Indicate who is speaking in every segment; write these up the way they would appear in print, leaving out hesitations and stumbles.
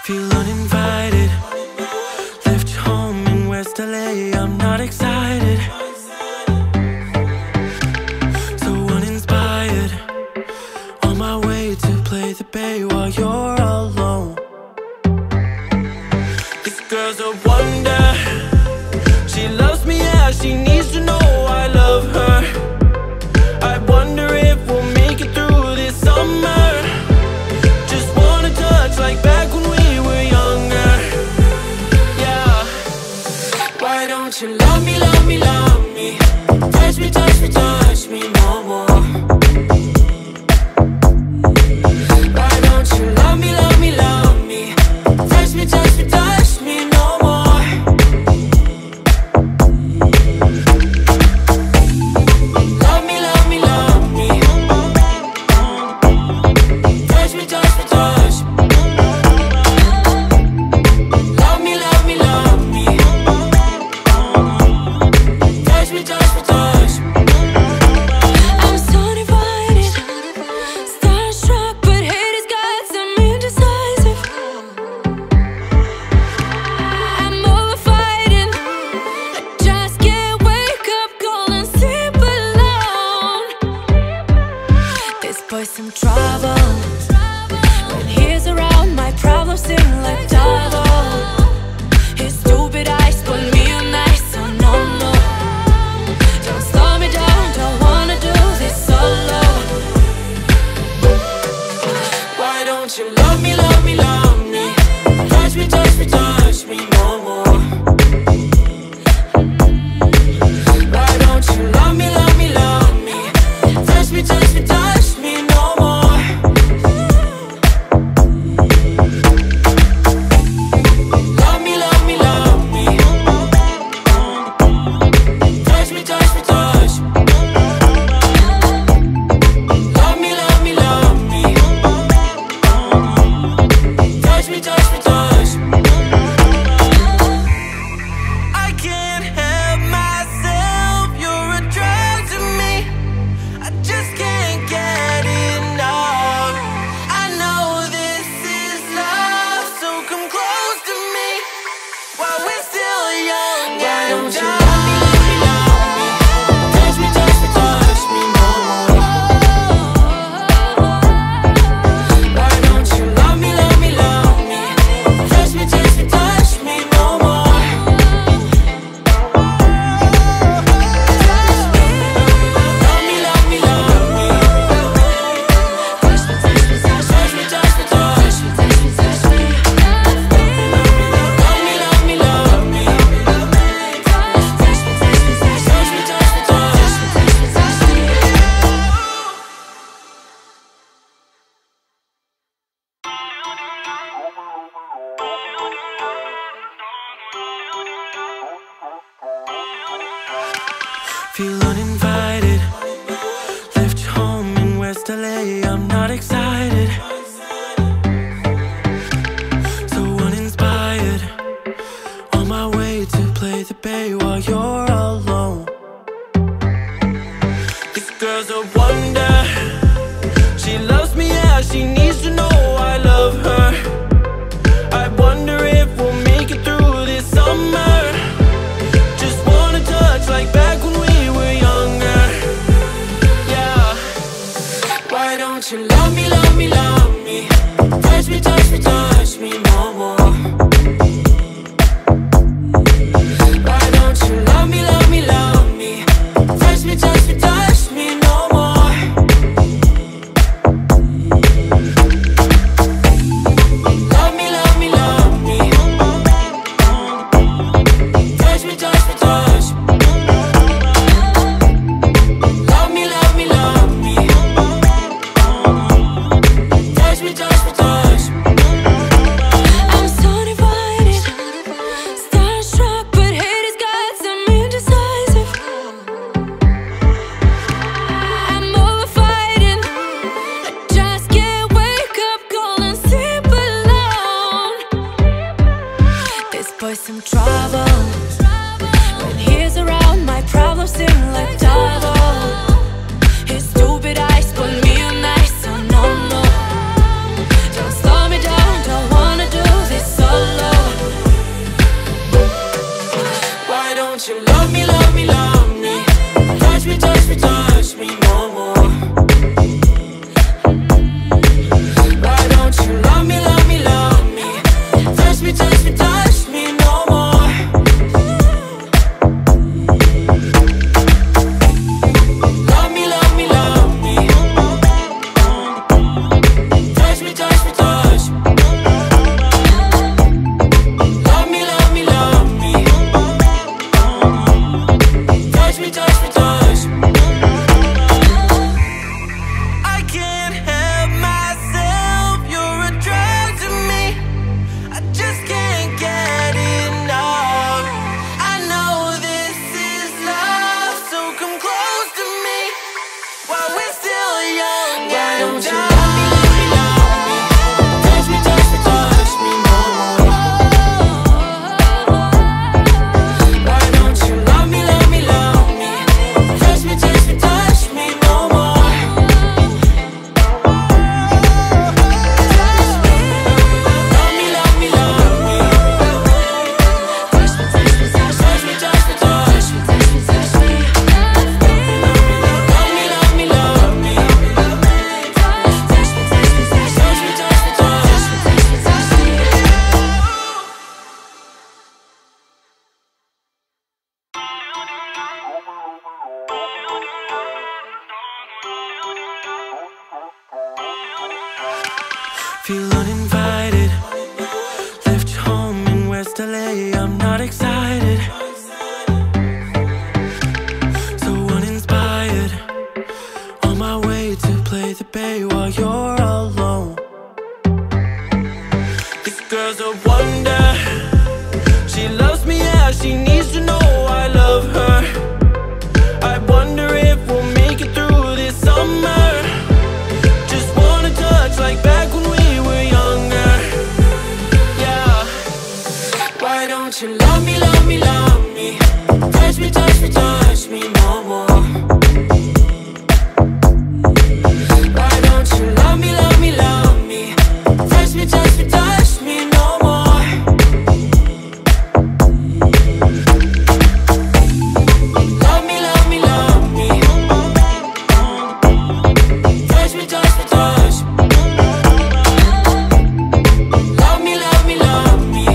Speaker 1: Feel uninvited. Left home in West LA, I'm not excited. So uninspired. On my way to play the bay while you're alone. This girl's a wonder. She loves me, yeah, she needs to know I love her. I wonder if we'll make it through this summer. Just wanna touch like back when we were younger. Yeah. Why don't you love me, love me, love me? Touch me, touch me, touch me no more. Why don't you love me, love me, love me? Touch me, touch me, touch me no more. Love me, love me, love me. Touch me, touch me, touch me. Love me, love me, love me. Touch me, touch me, touch me.
Speaker 2: I'm so divided, starstruck, but hate has got some indecisive. I'm over fighting, I just can't wake up cold and sleep alone. This boy's some trouble. When he's around, my problems seem like double. His stupid eyes put me on ice, so no, no. Don't slow me down, don't wanna do this solo.
Speaker 1: Why don't you love me, love me, love me? Touch me, touch me, touch me no more. Why don't you love me, love me, love me? Touch me, touch me, touch me no more. Love me, love me, love me. Touch me, touch me, touch me. Love me, love me, love me. Touch me, touch me, touch me. I can't help myself, you're a drug to me. I just can't get enough. I know this is love, so come close to me while we're still young. Why don't you love me, love me, love me? Touch me, touch me, touch me no more. Why don't you love me, love me, love me? Touch me, touch me, touch me no more. Love me, love me, love me. Touch me, touch me, touch me, touch me, touch me, touch me, touch me. Love me, love me, love me. Touch me, touch me, touch me, touch me, touch me, touch me, touch me. Feel uninvited. Left home in West LA, I'm not excited. So uninspired. On my way to play the bay while you're alone. This girl's a wonder. She loves me, yeah, she needs to know I love her. I wonder if we'll make it through this summer. Just wanna touch like back when we were younger. Yeah. Why don't you love me, love me, love me? Touch me, touch me, touch me no more. Why don't you love me, love me, love me? Touch me, touch me, touch me no more. don't you love me, love me, love me? Touch me, touch me, touch me no more. Why don't you love me, love me, love me? Touch me, touch me, touch me no more. Love me, love me, love me. Touch me, touch me, touch me, touch me, touch me, touch me, touch me. Love me, love me, love me. Touch me, touch me, touch me, touch me, touch me, touch me, touch me. Feel uninvited. Left home in West LA. I'm not excited. So uninspired. On my way to play the bay while you're alone. This girl's a wonder. She loves me, yeah, she needs to know I love her. I wonder if we'll make it through this summer. Just wanna touch like back when we were younger. Yeah. Why don't you love me, love me, love me? Touch me, touch me, touch me no more. Why don't you love me, love me, love me? Touch me, touch me, touch me no more. Love me, love me, love me. Touch me, touch me, touch me. Love me, love me, love me.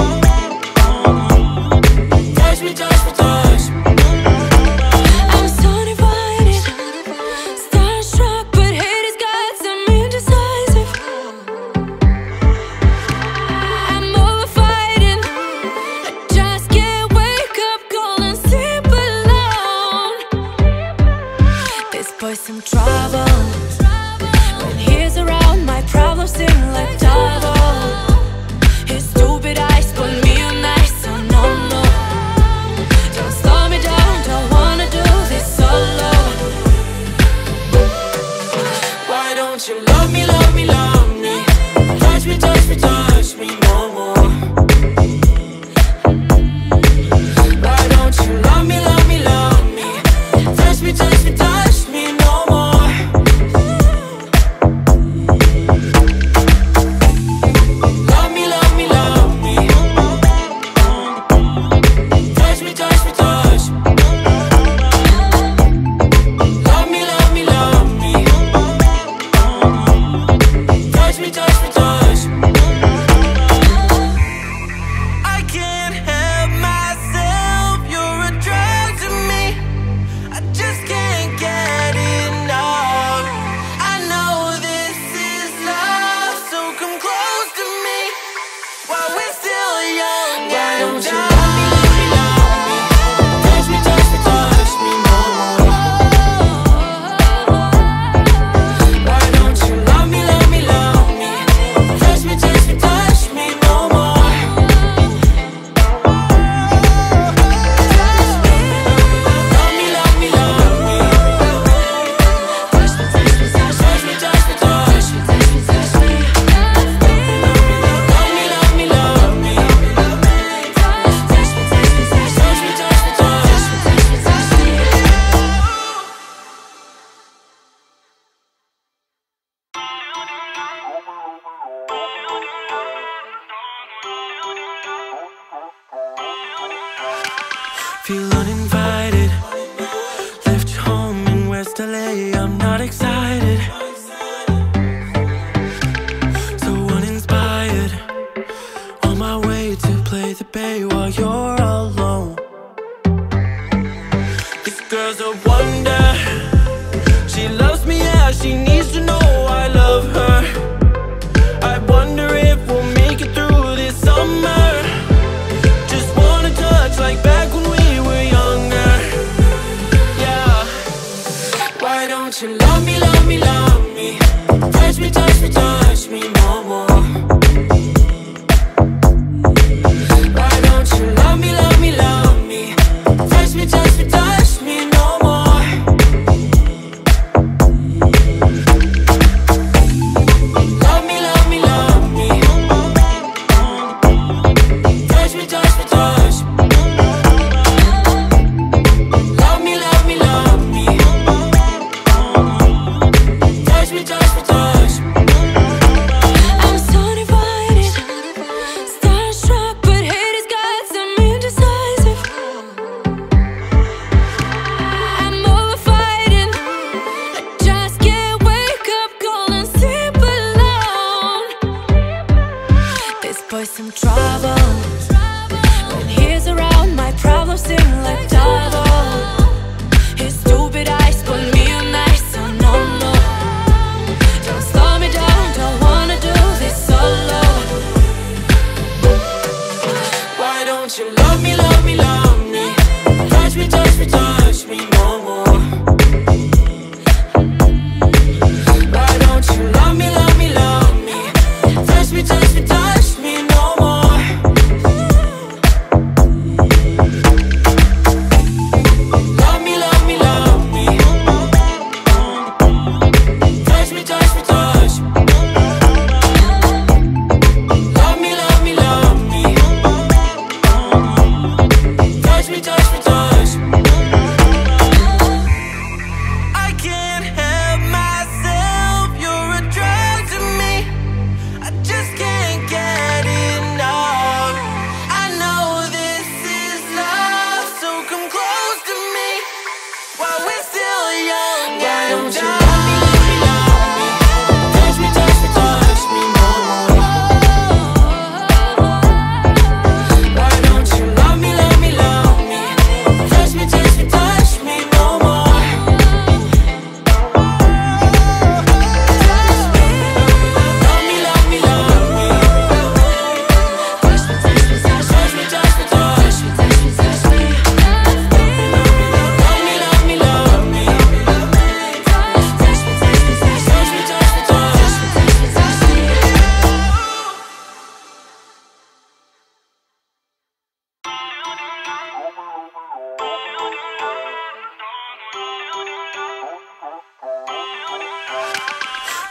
Speaker 1: Touch me, touch me, touch me. I'm so divided, starstruck, but hate has got some indecisive. I'm over fighting. I just can't wake up cold and sleep alone. This boy's some trouble. When he's around, my problems seem like double. His stupid eyes put me on ice, so no, no. Don't slow me down, don't wanna do this solo. Why don't you love me, love me, love me? Touch me, touch me, touch me no more. Why don't you love me, love me, love me? Touch me, touch me, touch me no more. Love me, love me, love me. Touch me, touch me, touch me. Love me, love me, love me. Touch me, touch me, touch me. I can't help myself, you're a drug to me. I just can't get enough. I know this is love, so come close to me while we're still young. Why don't you love me, love me, love me? Touch me, touch me, touch me no more. Why don't you love me, love me, love me? Touch me, touch me, touch me no more. Love me, love me, love me. Touch me, touch me, touch me, touch me, touch me, touch me, touch me. Love me, love me, love me. Touch me, touch me, touch me, touch me, touch me, touch me, touch me. Feel uninvited. Left home in West LA. I'm not excited. So uninspired. On my way to play the bay while you're alone. This girl's a wonder. She loves me, yeah, she needs to know I love her. I wonder if we'll make it through this summer. Just wanna touch like back when we were younger. Yeah. Why don't you love me, love me, love me? Touch me, touch me, touch me no more. Why don't you love me, love me, love me? Touch me, touch me, touch me no more.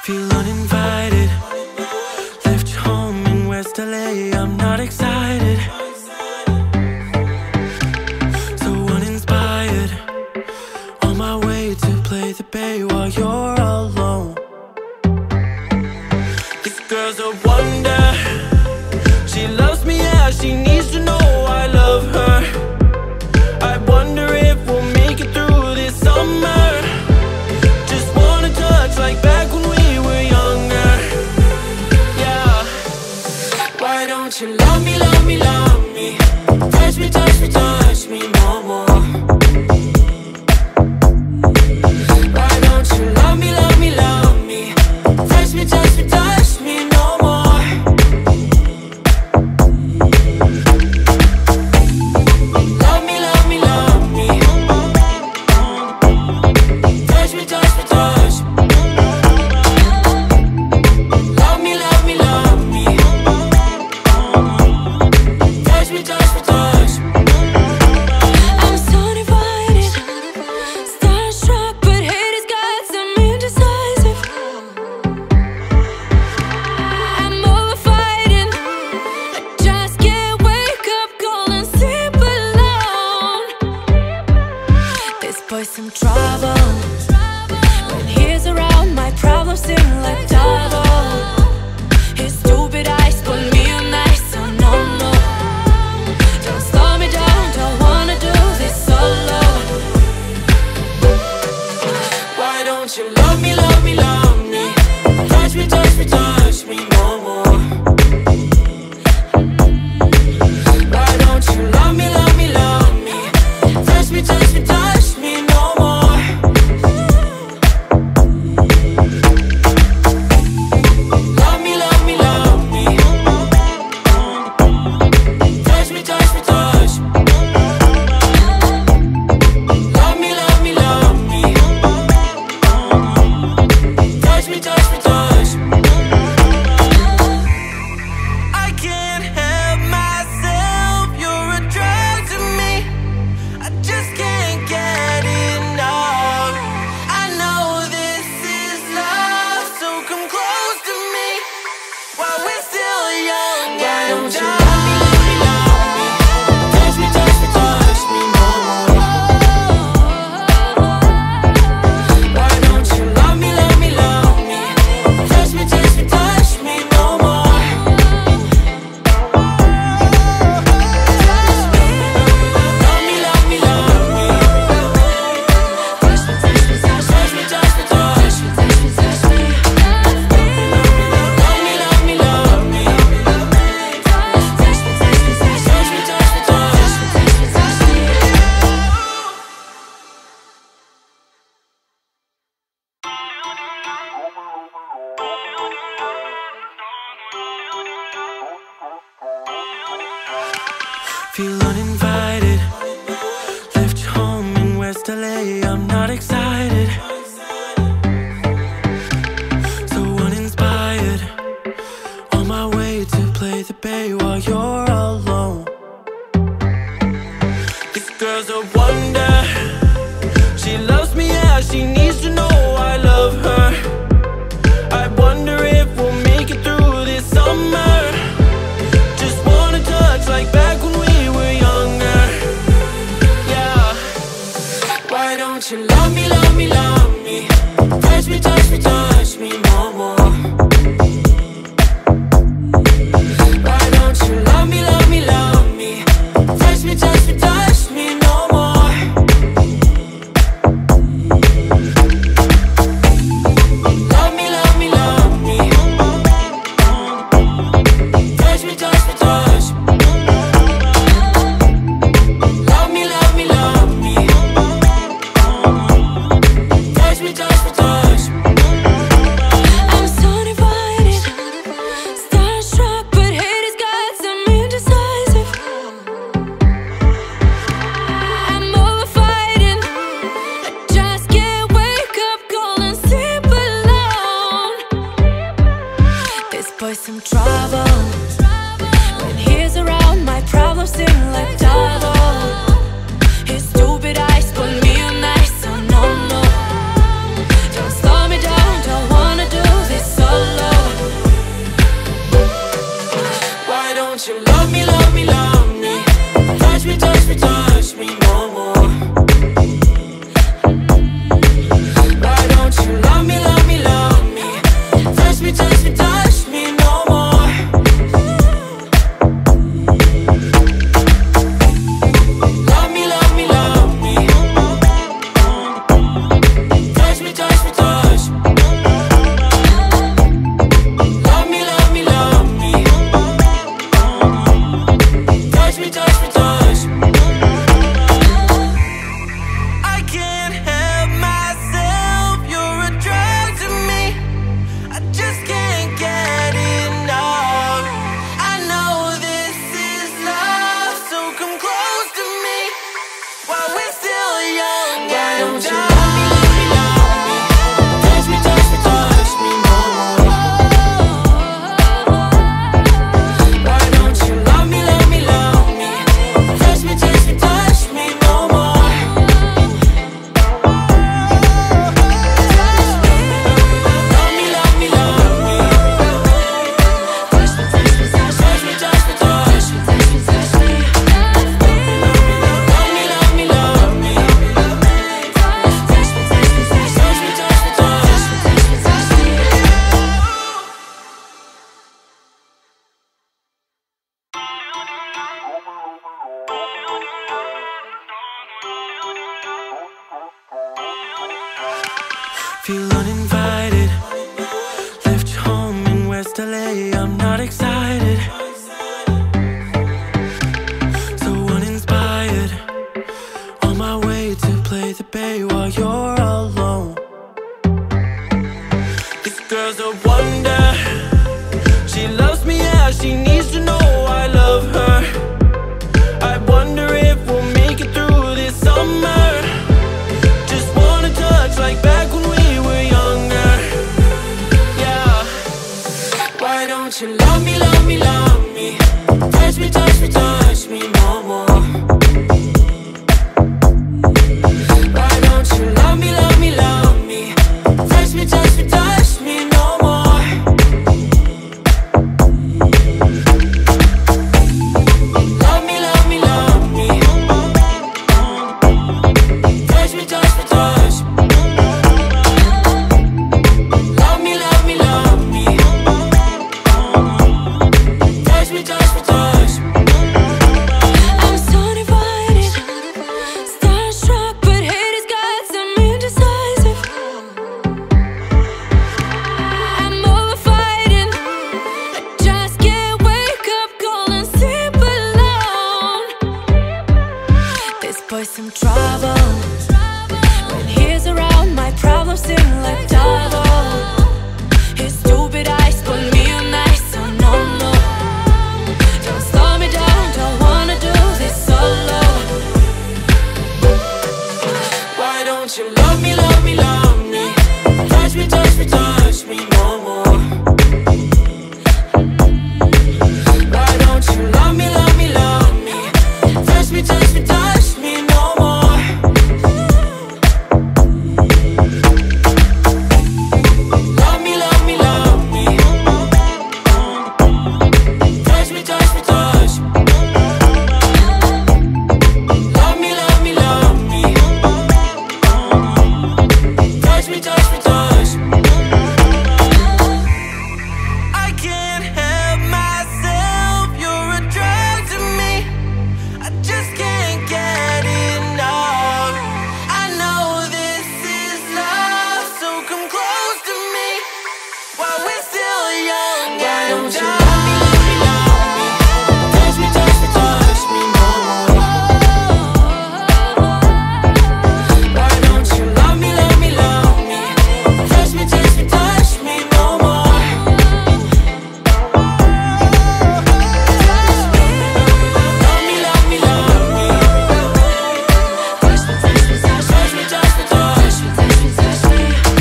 Speaker 1: Feel uninvited. Left your home in West LA, I'm not excited. So uninspired. On my way to play the bay while you're alone. This girl's a wonder. She loves me, yeah, she needs to know I love her. I wonder if we'll make it through this summer. Just wanna touch like back when we were younger. Yeah. Why don't you love me, love me, love me? Touch me, touch me, touch me no more. Why don't you love me, love me, love me? Touch me, touch me, touch me no more. Love me, love me, love me. Touch me, touch me, touch me. Love me, love me, love me. Touch me, touch me, touch me.
Speaker 2: I'm so divided, starstruck, but hate has got some indecisive. I'm over fighting, I just can't wake up cold and sleep alone. This boy's some trouble. When he's around, my problems seem like double. His stupid eyes put me on ice, so no, no. Don't slow me down, don't wanna do this solo.
Speaker 1: Why don't you love me, love me, love me? Touch me, touch me, touch me no more. Why don't you love me, love me, love me? Touch me, touch me, touch me no more. Love me, love me, love me. Touch me, touch me, touch me. Love me, love me, love me. Touch me, touch me, touch me. I can't help myself, you're a drug to me. I just can't get enough. I know this is love, so come close to me while we're still young. Why don't you love me, love me, love me? Touch me, touch me, touch me no more. Why don't you love me, love me, love me? Touch me, touch me, touch me no more. Love me, love me, love me. Touch me, touch me, touch me, touch me, touch me, touch me, touch me. Love me, love me, love me. Touch me, touch me, touch me, touch me, touch me, touch me, touch me. Feel uninvited. Left your home in West LA, I'm not excited. So uninspired. On my way to play the bay while you're alone. This girl's a wonder. She loves me, yeah, she needs to know I love her. I wonder if we'll make it through this summer. Just wanna touch like back when we were younger. Yeah. Why don't you love me, love me, love me? Touch me, touch me, touch me no more. Why don't you love me, love me, love me? Touch me, touch me, touch me no more. Love me, love me, love me. Touch me, touch me, touch me. Love me, love me, love me. Touch me, touch me, touch me.
Speaker 2: I'm so divided, starstruck, but hate has got some indecisive.
Speaker 1: Feel uninvited. Left home in West LA, I'm not excited. So uninspired. On my way to play the bay while you're alone. This girl's a wonder. She loves me, yeah, she needs to know I love her. I wonder if we'll make it through this summer. Just wanna touch like back when we were younger. Yeah. Why don't you love me, love me, love me? Touch me, touch me, touch me no more. Why don't you love me, love me, love me? Touch me, touch me, touch me no more. Love me, love me, love me. Touch me, touch me, touch me. Love me, love me, love me. Touch me, touch me, touch me.
Speaker 2: I'm so divided, starstruck, but hate has got some indecisive. I'm over fighting, I just can't wake up cold and sleep alone. This boy's some trouble. When he's around, my problems seem like double. His stupid eyes put me on ice, so no, no. Don't slow me down, don't wanna do this solo.
Speaker 1: Why don't you love me, love me, love me? Touch me, touch me, touch me no more. Why don't you love me, love me, love me? Touch me, touch me, touch me no more. Love me, love me, love me. Touch me, touch me, touch me. Love me, love me, love me. Touch me, touch me, touch me. I can't help myself, you're a drug to me. I just can't get enough. I know this is love, so come close to me while we're still young. Why don't you love me, love me, love me? Touch me, touch me, touch me no more. Why don't you love me, love me, love me? Touch me, touch me, touch me no more. Love me, love me, love me. Touch me, touch me, touch me, touch me, touch me, touch me, touch me.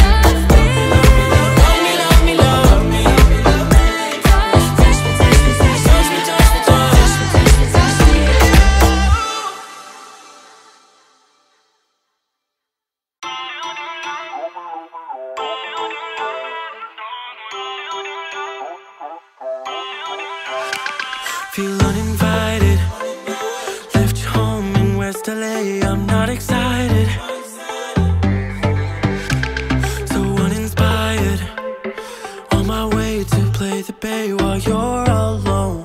Speaker 1: Love me, love me, love me. Touch me, touch me, touch me, touch me, touch me, touch me, touch me. Feel uninvited. Left home in West LA, I'm not excited. So uninspired. On my way to play the bay while you're alone.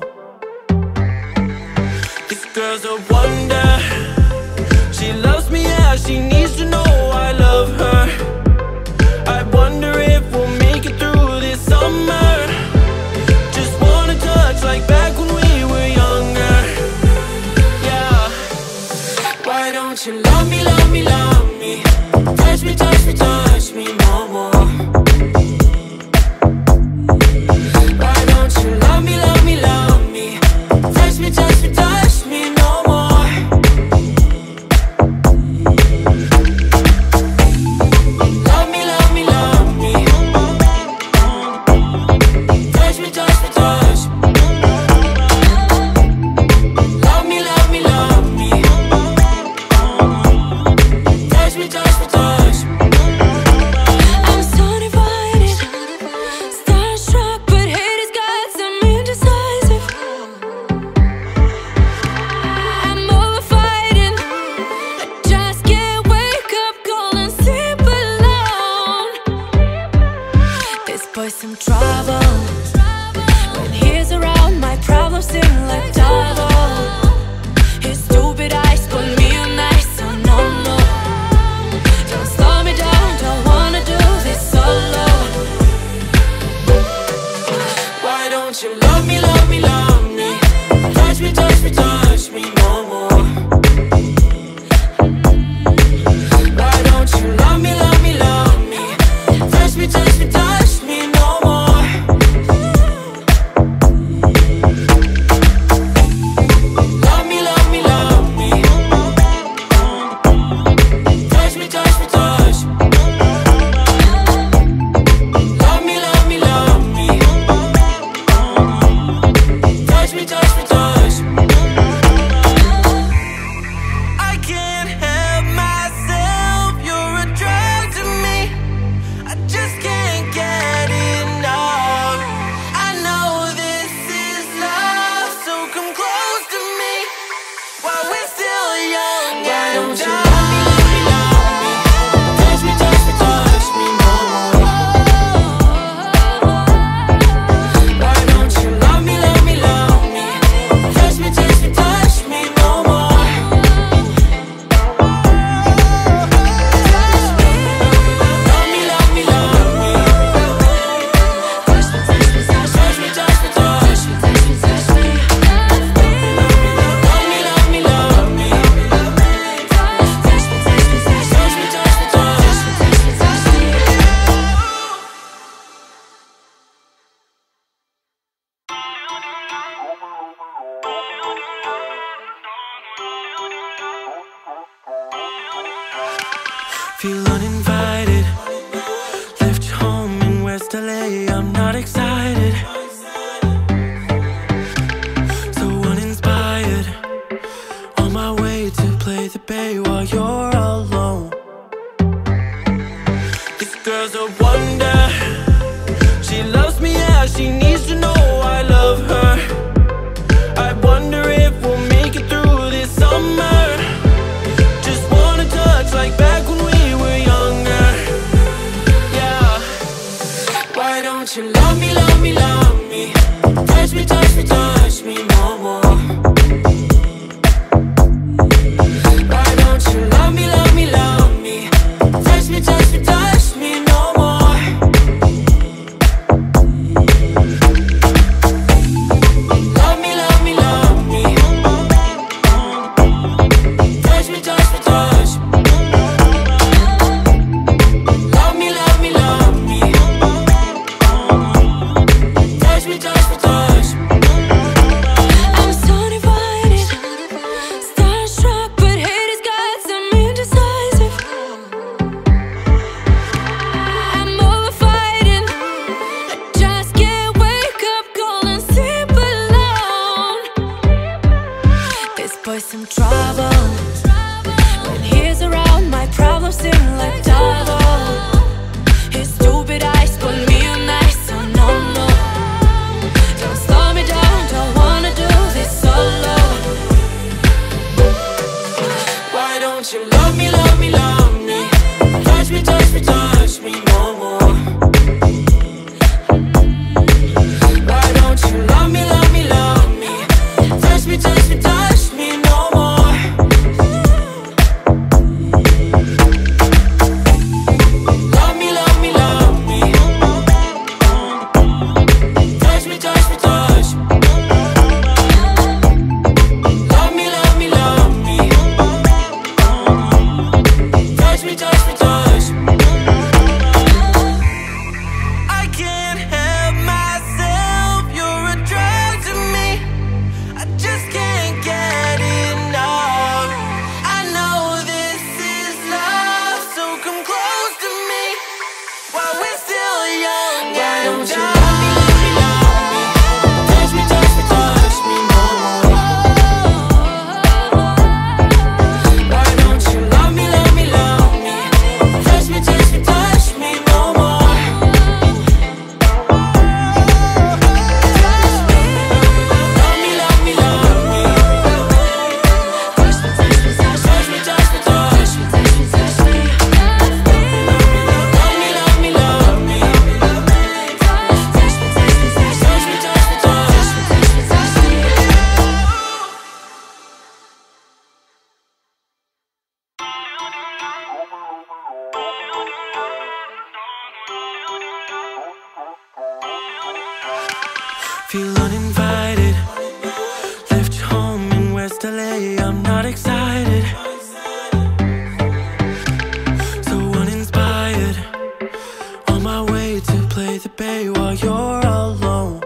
Speaker 1: This girl's a wonder. She loves me, yeah, she needs to know I love her. I wonder if we'll make it through this summer. Just wanna touch like back when we were younger. Yeah. Why don't you love me, love me, love me? Touch me, touch me, touch me no more. Why don't you love me, love me, love me? Touch me, touch me, touch me no more. Love me, love me, love me. Touch me, touch me, touch me. Love me, love me, love me. Touch me, touch me, touch me.
Speaker 2: I'm so divided, starstruck, but hate has got some indecisive. I'm over fighting, I just can't wake up cold and sleep alone. This boy's some trouble. When he's around, my problems seem like double. His stupid eyes put me on ice, so no, no. Don't slow me down, don't wanna do this
Speaker 1: This girl's a wonder. She loves me, yeah, she needs to know I love her. I wonder if we'll make it through this summer. Just wanna touch like back when we were younger. Yeah. Why don't you love me, love me, love me? Touch me, touch me, touch me no more. Why don't you love me, love me, love me? Touch me, touch me, touch me no more. Love me, love me, love me. Touch me, touch me, touch me. Love me, love me, love me. Touch me, touch me, touch me.
Speaker 2: I'm so divided, starstruck, but hate has got some indecisive. I'm over fighting, I just can't wake up cold and sleep alone. This boy's some trouble. When he's around, my problems seem like double. His stupid eyes put me on ice, so no, no. Don't slow me down, don't wanna do this solo.
Speaker 1: Why don't you love me, love me, love me? Touch me, touch me, touch me no more. Why don't you love me, love me, love me? Touch me, touch me, touch me no more. Love me, love me, love me. Touch me, touch me, touch me. Love me, love me, love me. Touch me, touch me, touch me. I can't help myself, you're a drug to me. I just can't get enough. I know this is love, so come close to me while we're still young. Why don't you love me, love me, love me? Touch me, touch me, touch me no more. Why don't you love me, love me, love me? Touch me, touch me, touch me no more. Love me, love me, love me. Touch me, touch me, touch me, touch me, touch me. Love me, love me, love me. Touch me, touch me, touch me, touch me. Feel uninvited. Left your home in West LA. I'm not excited. So uninspired. On my way to play the bay while you're alone.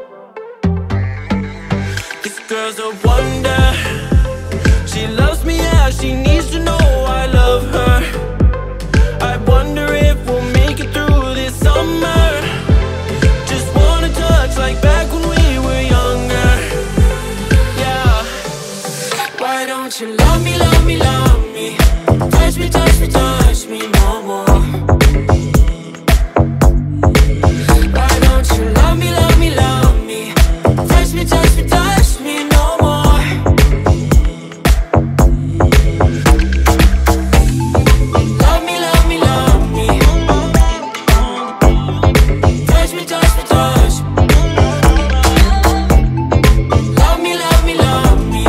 Speaker 1: This girl's a wonder. She loves me, yeah, she needs to know I love her. I wonder if we'll make it through this summer. Just wanna touch like back when we were younger. Yeah. Why don't you love me, love me, love me? Touch me, touch me, touch me no more. Why don't you love me, love me, love me? Touch me, touch me, touch me no more. Love me, love me, love me. Touch me, touch me, touch me. Love me, love me, love me.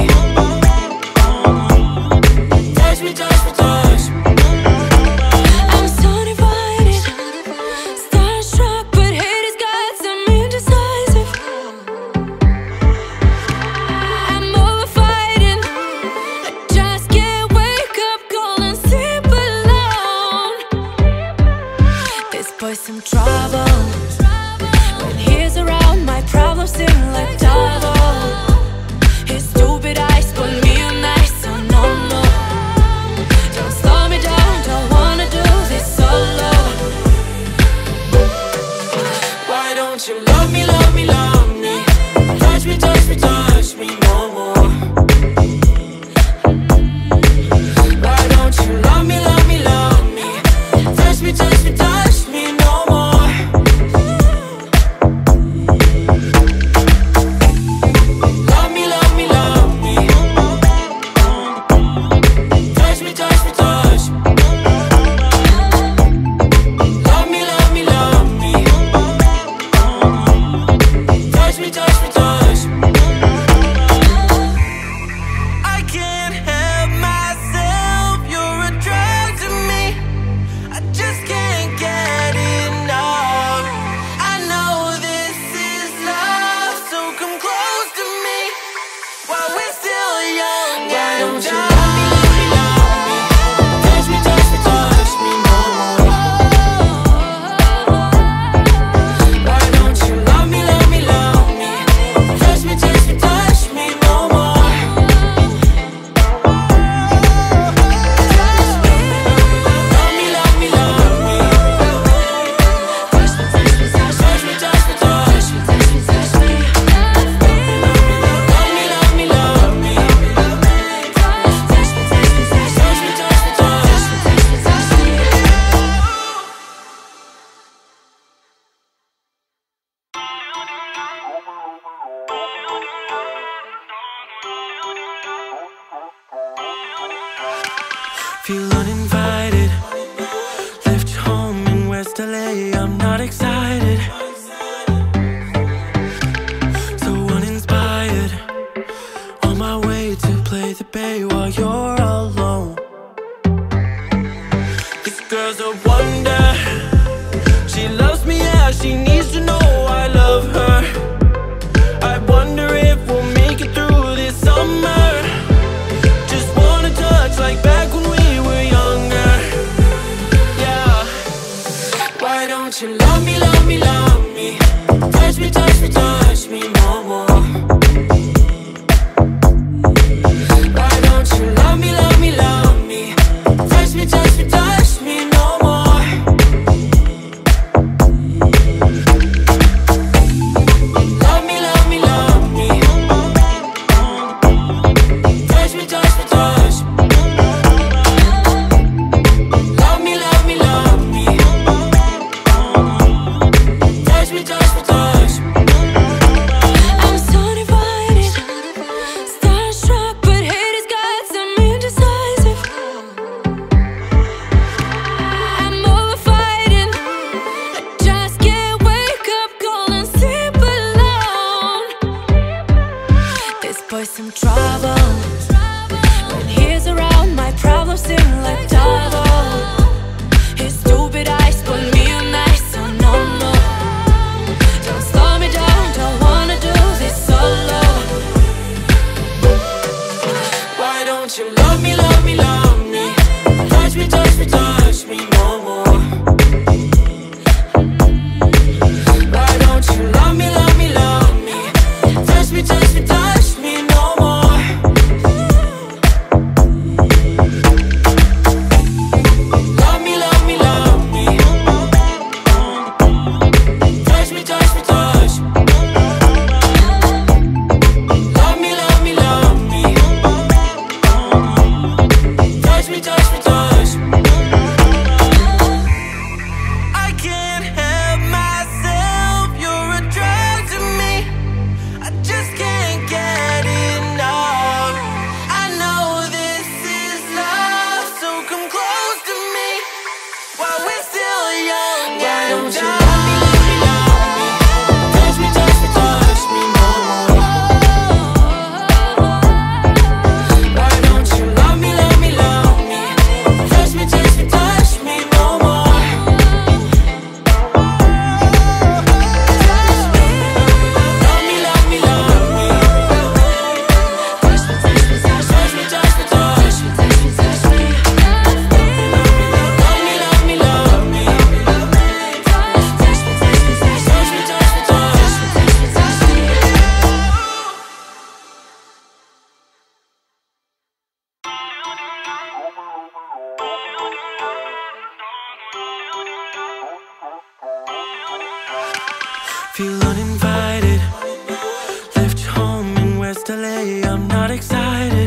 Speaker 1: Touch me, touch me, touch me.
Speaker 2: I'm so divided, starstruck, but hate has got some indecisive. I'm over fighting, I just can't wake up cold and sleep alone. This boy's some trouble. When he's around, my problems seem like double. His stupid eyes put me on ice, so no, no. Don't slow me down, don't wanna do this solo.
Speaker 1: Why don't you love me, love me, love me? Touch me, touch me, touch me no more. Why don't you love me, love me, love me? Touch me, touch me, touch me Feel uninvited. Left home in West LA, I'm not excited. So uninspired. On my way to play the bay while you're alone. This girl's a wonder. She loves me, yeah, she needs to know I love her. I wonder if we'll make it through this summer. Just wanna touch like back when we were younger. Yeah. Why don't you love me, love me, love me? Touch me, touch me, touch me no more. Why don't you love me, love me, love me? Touch me, touch me, touch me no more. Love me, love me, love me. Touch me, touch me, touch me. Love me, love me, love me. Touch me, touch me, touch me.
Speaker 2: I'm so divided, starstruck, but hate has got some indecisive. I'm over fighting, I just can't wake up cold and sleep alone. This boy's some trouble. When he's around, my problems seem like double. His stupid eyes put me on ice, so no more. Don't slow me down, don't wanna do this solo.
Speaker 1: Why don't you love me, love me, love me? Touch me, touch me, touch me no more. Why don't you love me, love me, love me? Touch me, touch me, touch me no more. Love me, love me, love me. Touch me, touch me, touch me. Love me, love me, love me. Touch me, touch me, touch me. I can't help myself, you're a drug to me. I just can't get enough. I know this is love, so come close to me while we're still young. Why don't you love me, love me, love me? Touch me, touch me, touch me no more. Why don't you love me, love me, love me? Touch me, touch me, touch me no more. Love me, love me, love me. Touch me, touch me, touch me, touch me, touch me, touch me, touch me. Love me, love me, love me. Touch me, touch me, touch me, touch me, touch me, touch me, touch me. Feel uninvited. Left home in West LA, I'm not excited.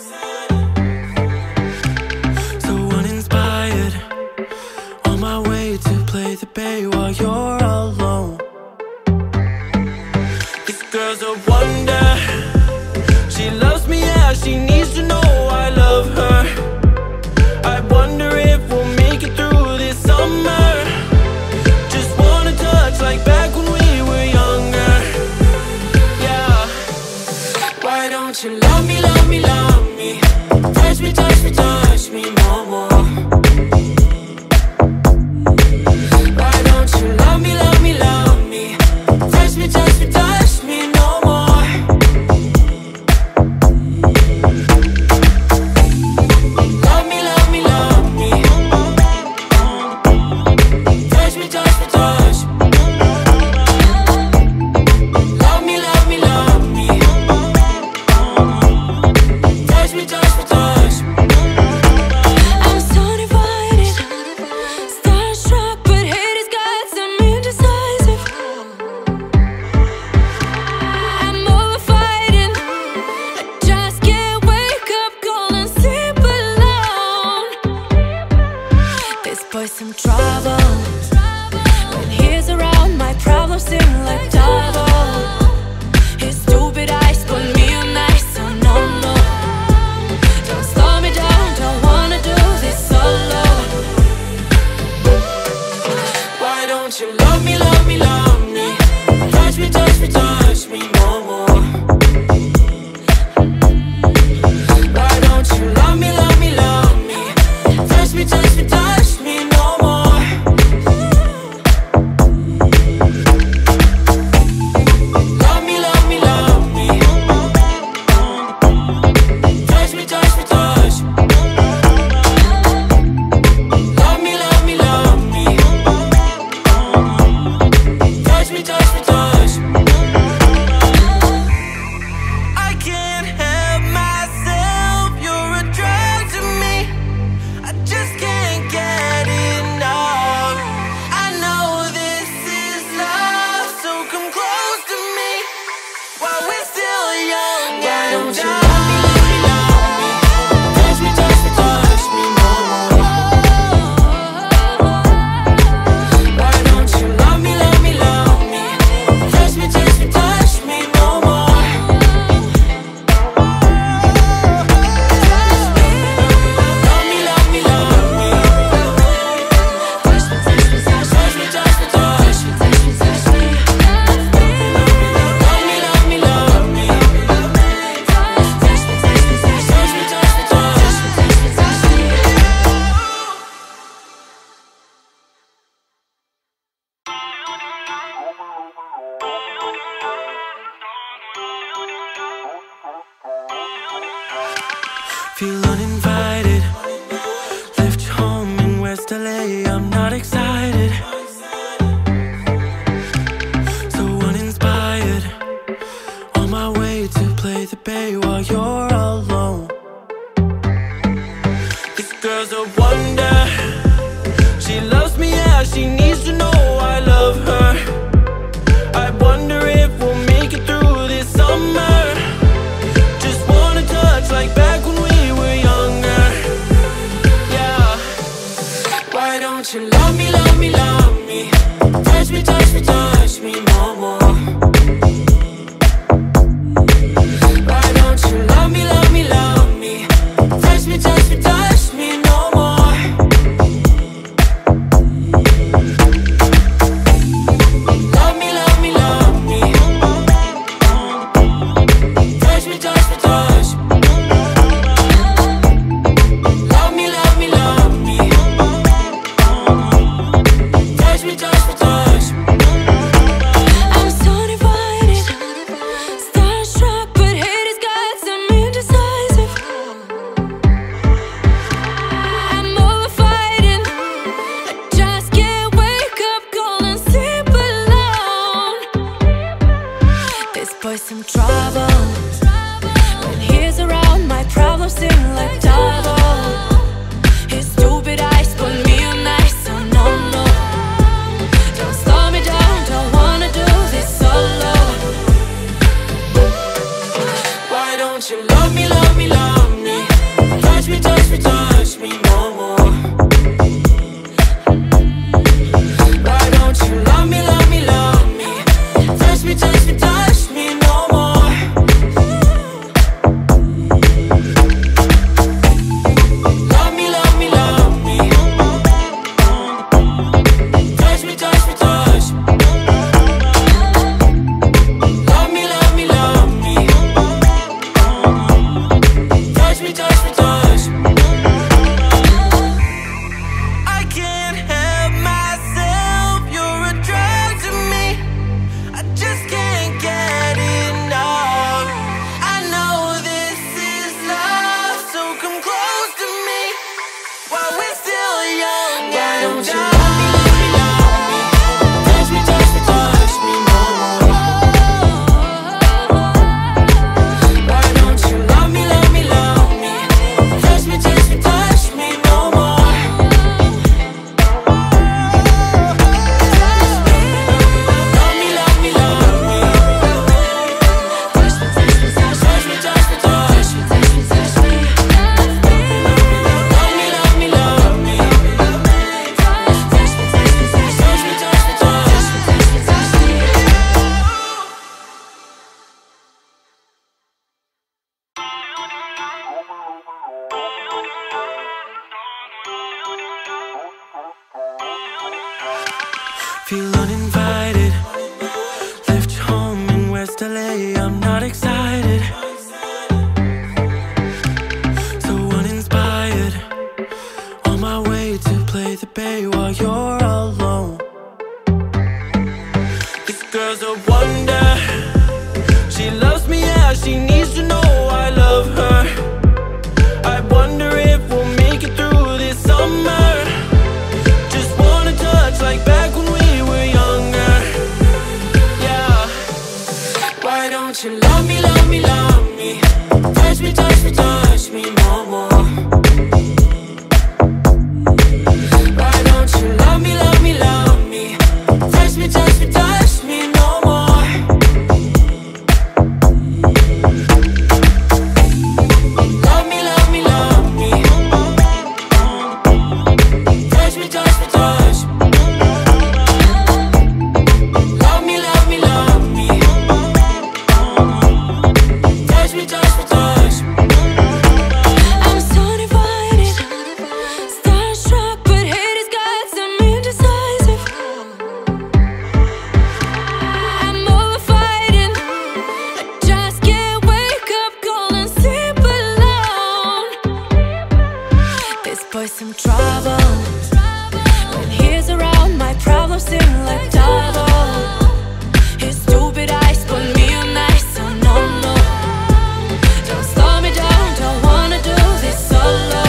Speaker 1: So uninspired. On my way to play the bay while you're alone. This girl's a wonder. She loves me, yeah, she needs to know I love her. I wonder if we'll make it through this summer. Just wanna touch like back when we were younger. Yeah. Why don't you love me, love me, love me? Touch me, touch me, touch me no more. Why don't you love me, love me, love me? Touch me, touch me, touch me no more. Love me, love me, love me. Touch me, touch me, touch me. Love me, love me, love me. Touch me, touch me, touch me.
Speaker 2: I'm so divided, starstruck, but hate has got some indecisive. I'm over fighting, I just can't wake up cold and sleep alone. This boy's some trouble. When he's around, my problems seem like double. His stupid eyes put me on ice, so no more. Don't slow me down, don't wanna do this
Speaker 1: don't you love me, love me, love me? Touch me, touch me, touch me no more. Why don't you love me, love me, love me? Touch me, touch me, touch me no more. Love me, love me, love me. Touch me, touch me, touch me. Love me, love me, love me. Touch me, touch me, touch me. I can't help myself, you're a drug to me. I just can't get enough. I know this is love, so come close to me while we're still young. Why don't you love me, love me, love me? Touch me, touch me, touch me no more. Why don't you love me, love me, love me? Touch me, touch me, touch me no more. Love me, love me, love me. Touch me, touch me, touch me, touch me, touch me, touch me, touch me. Love me, love me, love me. Touch me, touch me, touch me, touch me, touch me, touch me, touch me. Feel uninvited. Left home in West LA. I'm not excited. So uninspired. On my way to play the bay while you're alone. This girl's a wonder. She loves me, yeah, she needs to know I love her. I wonder if we'll make it through this summer. Just wanna touch like back when we were young. Feel uninvited. Left home in West LA, I'm not excited. So uninspired. On my way to play the bay while you're alone. This girl's a wonder. She loves me, yeah, she needs to know I love her. I wonder if we'll make it through this summer. Just wanna touch like back when we were younger. Yeah. Why don't you love me, love me, love me? Touch me, touch me, touch me no more. Why don't you love me, love me, love me? Touch me, touch me, touch me no more. Love me, love me, love me. Touch me, touch me, touch me. Love me, love me, love me. Touch me, touch me, touch me.
Speaker 2: I'm so divided, starstruck, but hate has got some indecisive. I'm over fighting, I just can't wake up cold and sleep alone. This boy's some trouble. When he's around, my problems seem like double. His stupid eyes put me on ice, so no, no. Don't slow me down, don't wanna do this solo.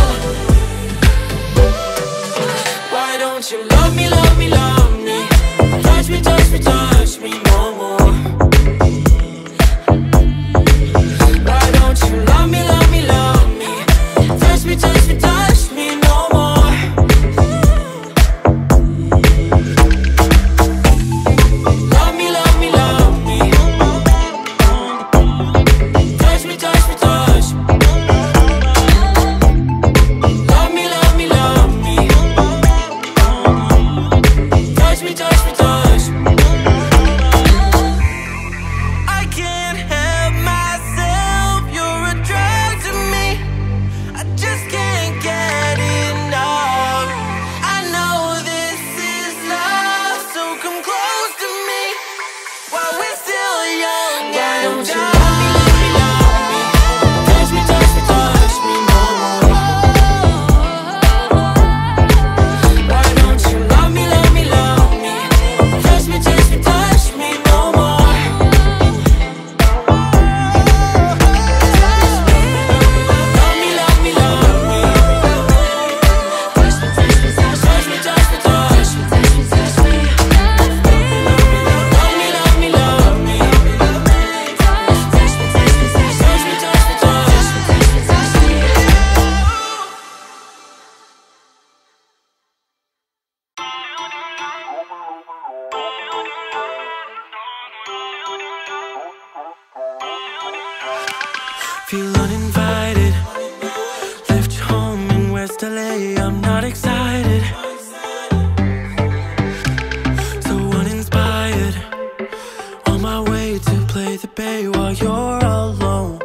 Speaker 1: Why don't you love me, love me, love me? Touch me, touch me, touch me no more. Why don't you love me, love me, love me? Touch me, touch me, touch me no more. Love me, love me, love me. Touch me, touch me, touch me. Love me, love me, love me. Touch me, touch me, touch me. I can't help myself, you're a drug to me. I just can't get enough. I know this is love, so come close to me while we're still young. Why don't you love me, love me, love me? Touch me, touch me, touch me no more. Why don't you love me, love me, love me? Touch me, touch me, touch me no more. Love me, love me, love me. Touch me, touch me, touch me, touch me, touch me, touch me, touch me. Love me, love me, love me. Touch me, touch me, touch me, touch me, touch me, touch me. Feel uninvited. Left home in West LA, I'm not excited. So uninspired. On my way to play the bay while you're alone.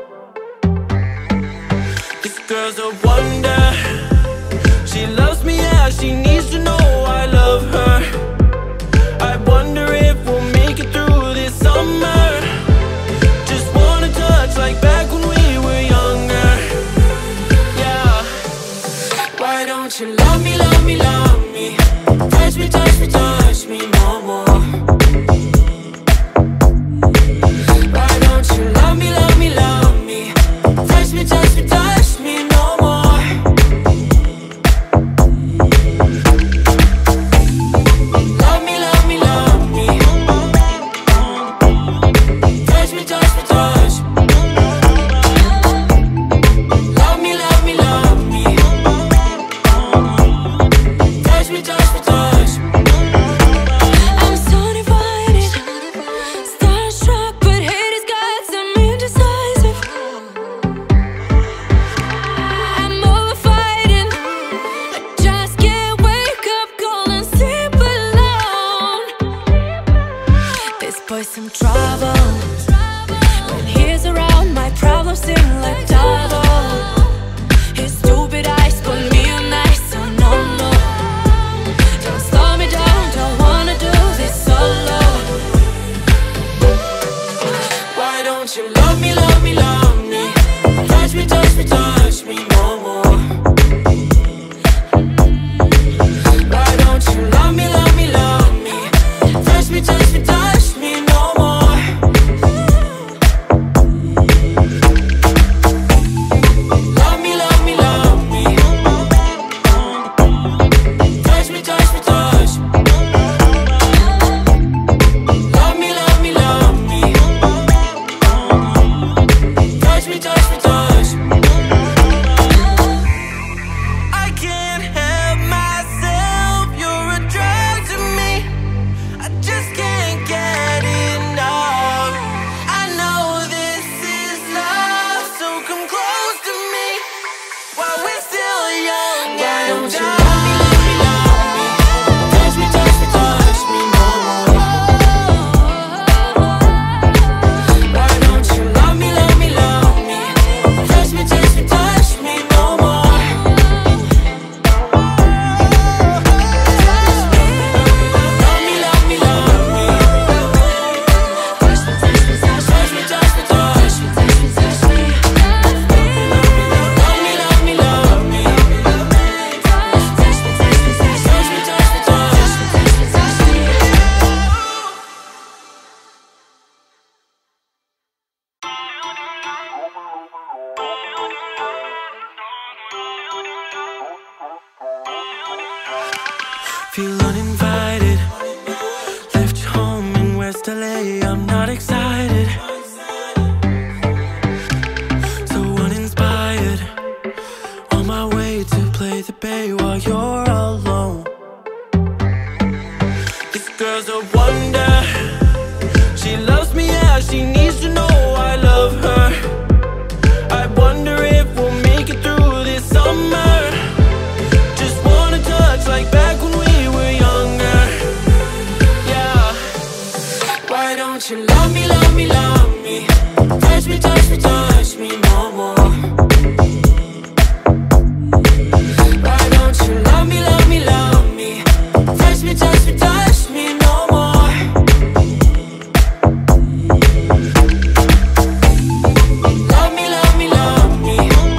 Speaker 1: This girl's a wonder. She loves me, yeah, she needs to know I love her. I wonder if we'll make it through this summer. Just wanna touch like back when we were younger. Yeah. Why don't you love me, love girl's a wonder. She loves me, yeah, she needs to know I love her. I wonder if we'll make it through this summer. Just wanna touch like back when we were younger. Yeah. Why don't you love me, love me, love me? Touch me, touch me, touch me no more. Why don't you love me, love me, love me? Touch me, touch me, touch me no more. Love me, love me, love me.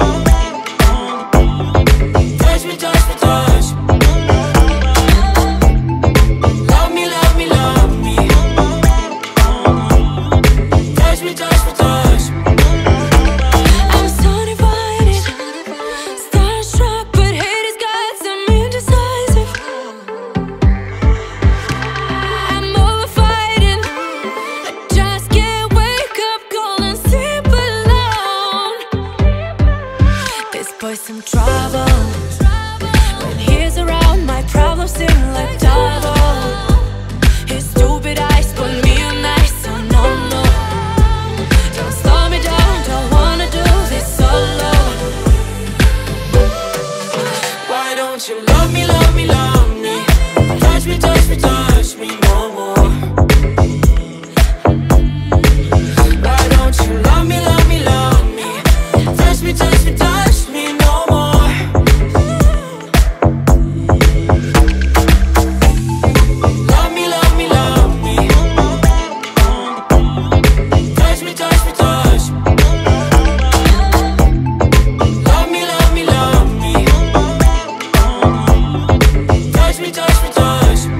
Speaker 1: Touch me, touch me, touch me. Love me, love me, love me. Touch me, touch me, touch me.
Speaker 2: I'm so divided, starstruck, but hate has got some indecisive. I'm over fighting, I just can't wake up cold and sleep alone. This boy's some trouble. When he's around, my problems seem like double. His stupid eyes put me on ice, so no, no. Don't slow me down, don't wanna do this solo.
Speaker 1: Why don't you love me, love me, love me? Touch me, touch me, touch me no more. Why don't you love me, love me, love me? Touch me, touch me, touch me no more. Love me, love me, love me. Touch me, touch me, touch me. Love me, love me, love me. Touch me, touch me, touch me.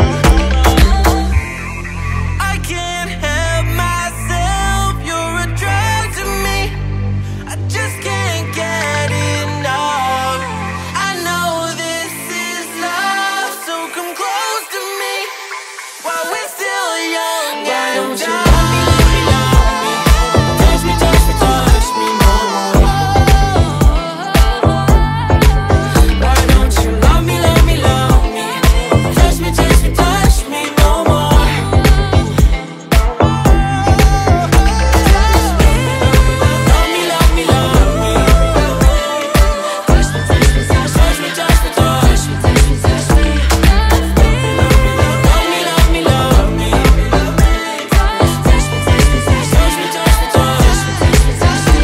Speaker 1: I can't help myself, you're a drug to me. I just can't get enough. I know this is love, so come close to me while we're still young. Why don't you love me, love me, love me? Touch me, touch me, touch me no more. Why don't you love me, love me, love me? Touch me, touch me, touch me no more. Love me, love me, love me. Touch me, touch me, touch me, touch me, touch me, touch me, touch me. Love me, love me, love me. Touch me, touch me, touch me, touch me, touch me, touch me, touch me.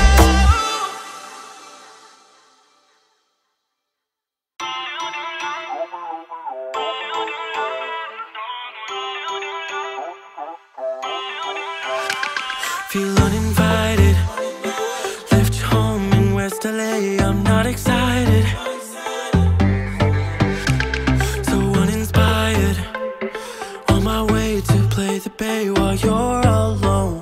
Speaker 1: Feel uninvited. Left you home in West LA. I'm not excited. So uninspired. On my way to play the bay while you're alone.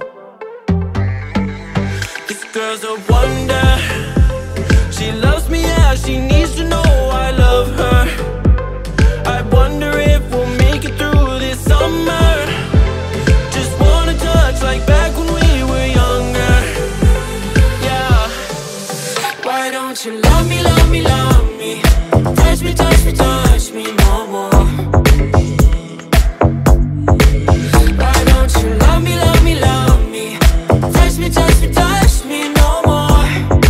Speaker 1: This girl's a wonder. She loves me, yeah, she needs to know I love her. I wonder if we'll make it through this summer. Just wanna touch like back when we were younger. Yeah. Why don't you love me, love me, love me? Touch me, touch me, touch me no more. Why don't you love me, love me, love me? Touch me, touch me, touch me no more.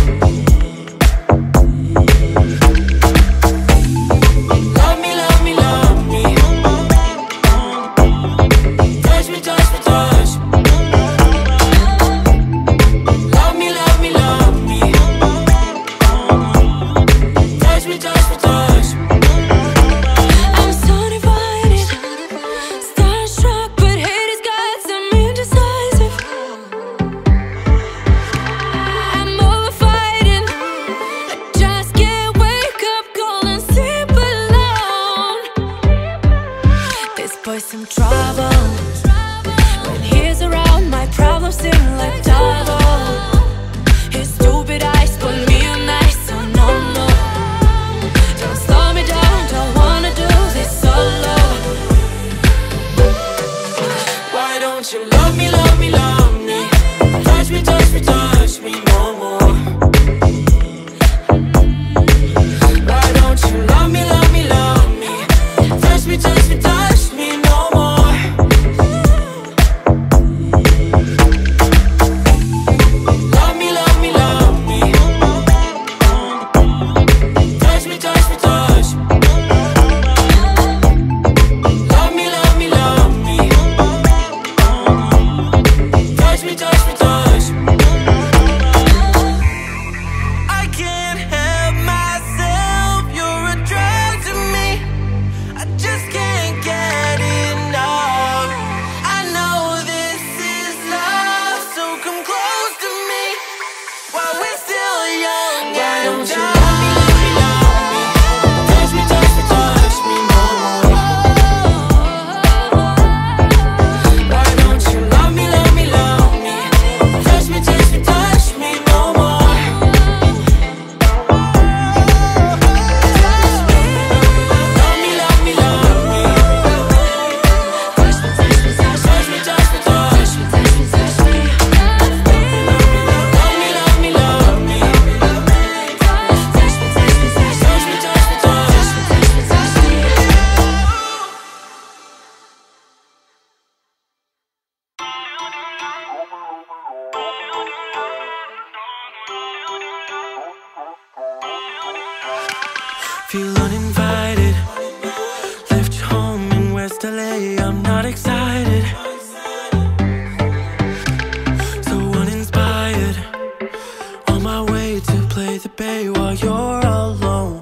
Speaker 1: Love me, love me, love me. Touch me, touch me, touch me. Love me, love me, love me. Touch me, touch me, touch me.
Speaker 2: I'm so divided, starstruck, but hate has got some indecisive. I'm over fighting, I just can't wake up cold and sleep alone. This boy's some trouble. When he's around, my problems seem like double. His stupid eyes put me on ice, so no, no. Don't slow me down, don't wanna do this solo.
Speaker 1: Why don't you love me, love me, love me? Touch me, touch me, touch me no more. Why don't you love me, love me, love me? Touch me, touch me, touch me no Feel uninvited. Left you home in West LA, I'm not excited. So uninspired. On my way to play the bay while you're alone.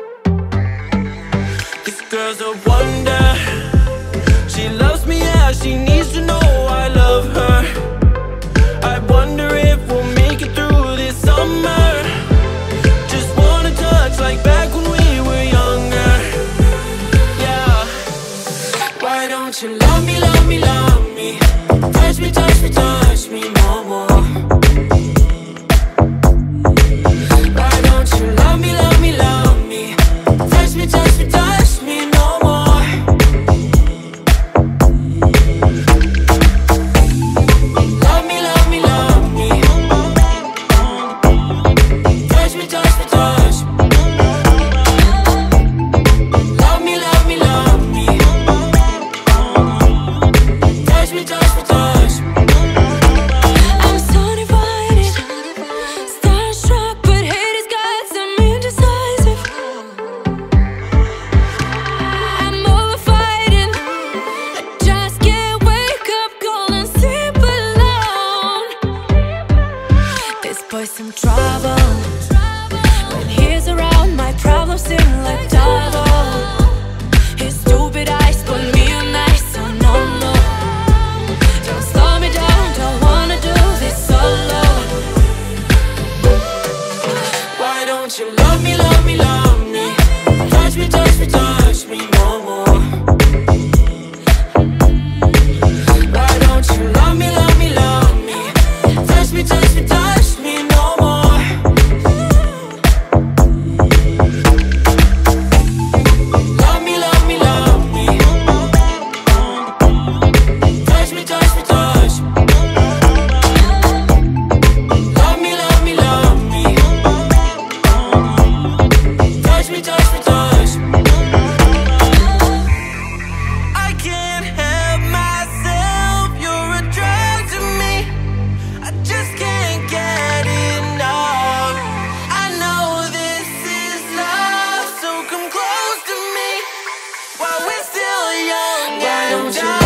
Speaker 1: This girl's a wonder. She loves me, yeah, she needs to know I love her. I wonder if we'll make it through this summer. Just wanna touch like back when we were younger. Yeah. Why don't you love me, love me, love me? Touch me, touch me, touch me no more. Why don't you love me, love me, love me? Touch me, touch me, touch me no more. Love me, love me, love me. Touch me, touch me, touch me. Love me, love me, love me. Touch me, touch me, touch me.
Speaker 2: I'm so divided, starstruck, but hate has got some indecisive. I'm over fighting, I just can't wake up cold and sleep alone. This boy's some trouble. When he's around, my problems seem like double. His stupid eyes put me on ice, so no, no. Don't slow me down, don't wanna do this solo.
Speaker 1: Why don't you love me, love me, love me? Touch me, touch me, touch me no more. Why don't you love me, love me, love me? Touch me, touch me, touch me no more. Love me, love me, love me. Touch me, touch me, touch me. Love me, love me, love me. Touch me, touch me, touch me. I can't help myself, you're a drug to me. I just can't get enough. I know this is love, so come close to me while we're still young and dumb.